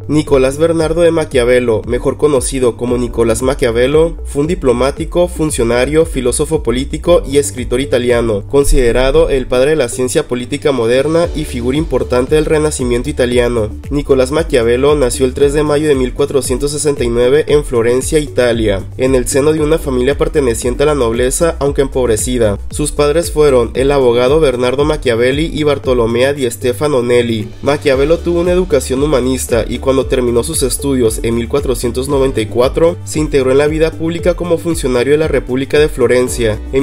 Nicolás Bernardo de Maquiavelo, mejor conocido como Nicolás Maquiavelo, fue un diplomático, funcionario, filósofo político y escritor italiano, considerado el padre de la ciencia política moderna y figura importante del Renacimiento italiano. Nicolás Maquiavelo nació el 3 de mayo de 1469 en Florencia, Italia, en el seno de una familia perteneciente a la nobleza, aunque empobrecida. Sus padres fueron el abogado Bernardo Machiavelli y Bartolomea di Stefano Nelli. Maquiavelo tuvo una educación humanista y cuando terminó sus estudios en 1494, se integró en la vida pública como funcionario de la República de Florencia. En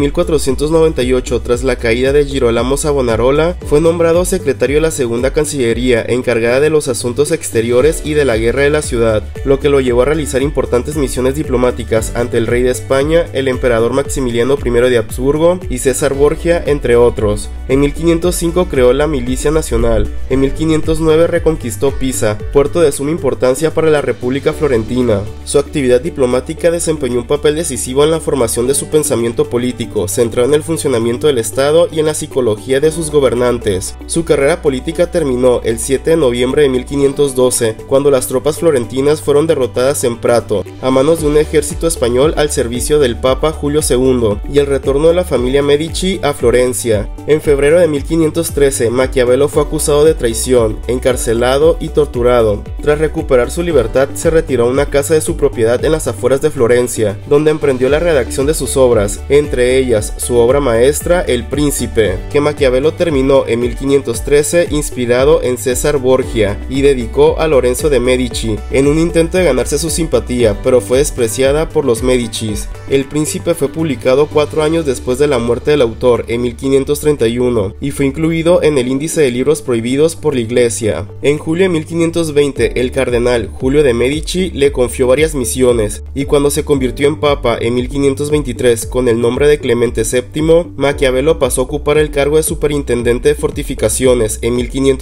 1498, tras la caída de Girolamo Savonarola, fue nombrado secretario de la Segunda Cancillería, encargada de los asuntos exteriores y de la guerra de la ciudad, lo que lo llevó a realizar importantes misiones diplomáticas ante el rey de España, el emperador Maximiliano I de Habsburgo y César Borgia, entre otros. En 1505 creó la Milicia Nacional. En 1509 reconquistó Pisa, puerto de suma importancia para la República Florentina. Su actividad diplomática desempeñó un papel decisivo en la formación de su pensamiento político, centrado en el funcionamiento del Estado y en la psicología de sus gobernantes. Su carrera política terminó el 7 de noviembre de 1512, cuando las tropas florentinas fueron derrotadas en Prato, a manos de un ejército español al servicio del Papa Julio II, y el retorno de la familia Medici a Florencia. En febrero de 1513, Maquiavelo fue acusado de traición, encarcelado y torturado. Tras recuperar su libertad, se retiró a una casa de su propiedad en las afueras de Florencia, donde emprendió la redacción de sus obras, entre ellas su obra maestra El Príncipe, que Maquiavelo terminó en 1513 inspirado en César Borgia y dedicó a Lorenzo de Medici, en un intento de ganarse su simpatía, pero fue despreciada por los Medicis. El Príncipe fue publicado 4 años después de la muerte del autor, en 1531, y fue incluido en el índice de libros prohibidos por la Iglesia. En julio de 1520, el cardenal Julio de Medici le confió varias misiones, y cuando se convirtió en papa en 1523 con el nombre de Clemente VII, Maquiavelo pasó a ocupar el cargo de superintendente de fortificaciones en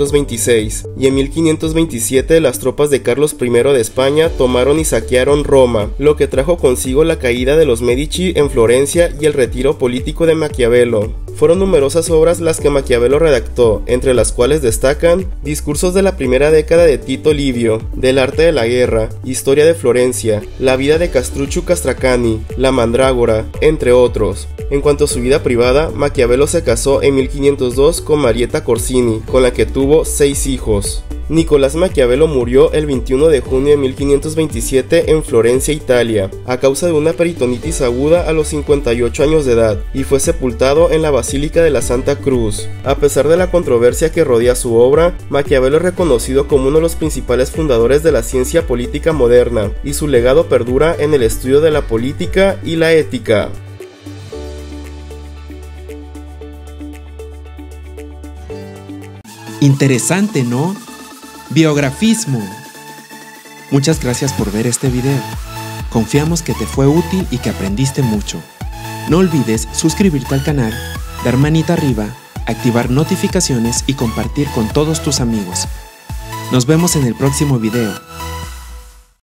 1526, y en 1527 las tropas de Carlos I de España tomaron y saquearon Roma, lo que trajo consigo la caída de los Medici en Florencia y el retiro político de Maquiavelo. Fueron numerosas obras las que Maquiavelo redactó, entre las cuales destacan Discursos de la primera década de Tito Livio, Del arte de la guerra, Historia de Florencia, La vida de Castruccio Castracani, La mandrágora, entre otros. En cuanto a su vida privada, Maquiavelo se casó en 1502 con Marietta Corsini, con la que tuvo 6 hijos. Nicolás Maquiavelo murió el 21 de junio de 1527 en Florencia, Italia, a causa de una peritonitis aguda a los 58 años de edad, y fue sepultado en la Basílica de la Santa Cruz. A pesar de la controversia que rodea su obra, Maquiavelo es reconocido como uno de los principales fundadores de la ciencia política moderna, y su legado perdura en el estudio de la política y la ética. Interesante, ¿no? Biografismo. Muchas gracias por ver este video. Confiamos que te fue útil y que aprendiste mucho. No olvides suscribirte al canal, dar manita arriba, activar notificaciones y compartir con todos tus amigos. Nos vemos en el próximo video.